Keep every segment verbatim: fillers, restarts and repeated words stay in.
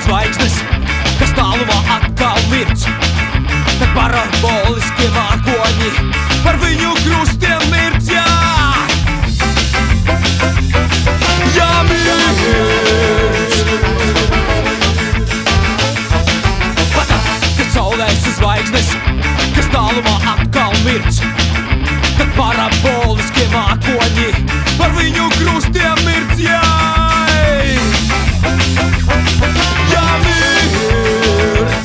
zvaigznes, kas tālumā atkal mirc. Tad paraboliskie mākoņi par viņu krustiem mirc, jā. Jā, mirc. Pat tad, kad saulēs uz zvaigznes, kas tālumā atkal mirc. Tad paraboliskie mākoņi par viņu krustiem mirc, jā. Jā, mirc.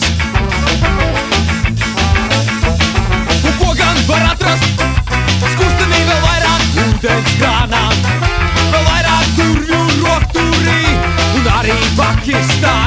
Un ko gan var atrast? Skustenī vēl vairāk ūdens krānām, vēl vairāk turvju rokturī un arī Pakistānā.